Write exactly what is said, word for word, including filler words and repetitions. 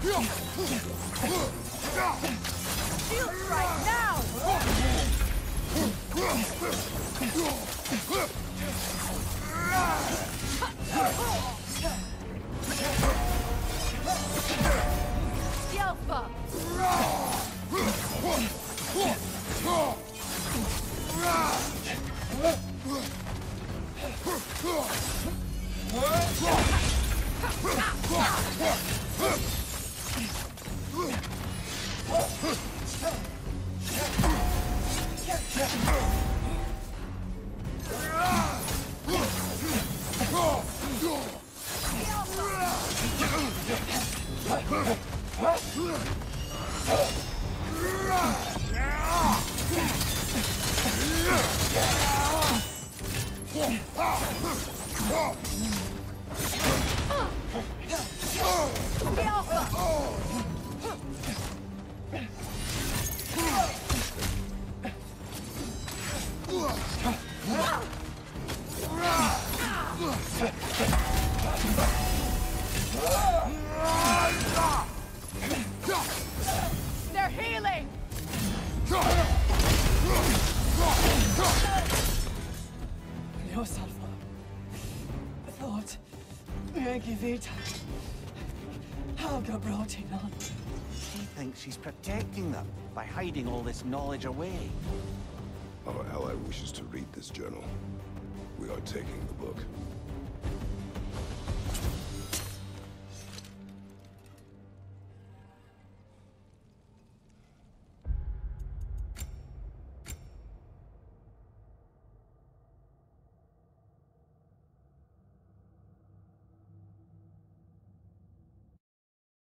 Shield strike now! Yelpa! They're healing! Yourself. Thought. Megivita. Helga brought him on. She thinks she's protecting them by hiding all this knowledge away. Our ally wishes to read this journal. We are taking the book.